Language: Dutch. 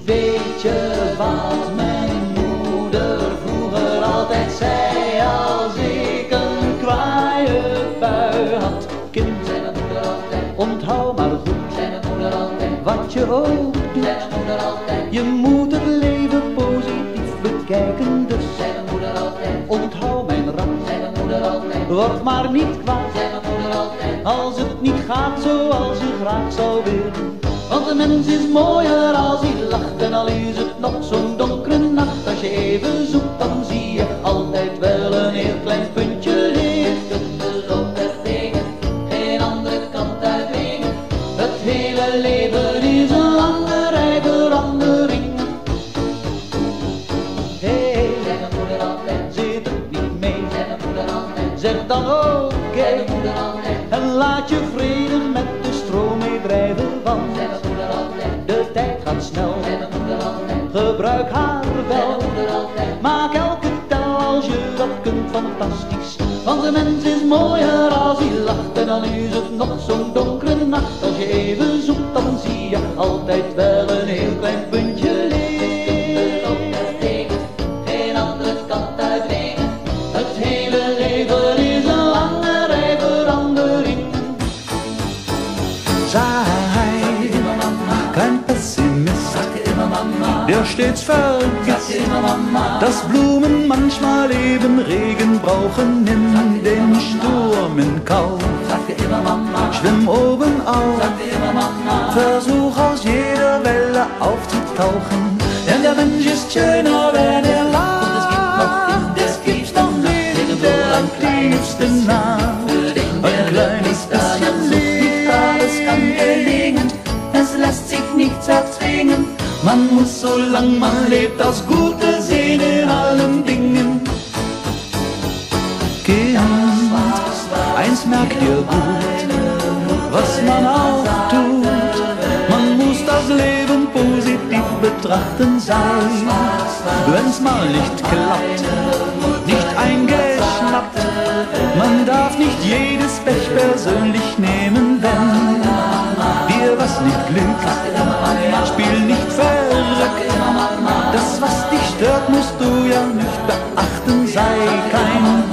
Weet je wat mijn moeder vroeger altijd zei als ik een kwaaie bui had? Kind, zei mijn moeder altijd, onthoud maar goed, zei mijn moeder altijd, wat je ook doet, zei mijn moeder altijd, je moet het leven positief bekijken, dus, zei mijn moeder altijd, onthoud mijn raad, zei mijn moeder altijd, word maar niet kwaad, zei mijn moeder altijd, als het niet gaat zoals je graag zou willen. Want de mens is mooier als hij lacht, en al is het nog zo'n donkere nacht. Als je even zoekt, dan zie je altijd wel een heel klein puntje licht. Het loopt er tegen, geen andere kant uitwegen. Het hele leven is een lange rij verandering. Hey, zeg mijn moeder altijd, zit het niet mee, zeg mijn moeder altijd, zeg dan ook, zeg mijn moeder altijd, en laat je vredig met de stroom meedrijven, want de tijd gaat snel, gebruik haar wel, maak elke tel als je dat kunt fantastisch. Want de mens is mooier als hij lacht, en dan is het nog zo'n donkere nacht. Als je even zoekt, dan zie je altijd wel een heel klein puntje licht. Loopt er tegen, geen andere kant uitwegen. Het hele leven is een lange rij verandering. Kein Pessimist, der stets vergisst, dass Blumen manchmal eben Regen brauchen. Nimm den Sturm in Kauf, schwimm oben auf, versuch aus jeder Welle aufzutauchen. Denn der Mensch ist schöner, wenn er lacht. Es gibt noch Leben, der am tiefsten nah. Ein kleines bisschen Licht, alles kann gelingen. Es lässt sich nichts erzwingen. Man muss, solange man lebt, das Gute sehen in allen Dingen. Kind, eins merkt ihr gut, was man auch tut. Man muss das Leben positiv betrachten sein. Wenn's mal nicht klappt, nicht eingeschnappt. Man darf nicht jedes Pech persönlich nehmen, wenn dir was nicht glückt, spiel nicht verrückt. Das, was dich stört, musst du ja nicht beachten, sei kein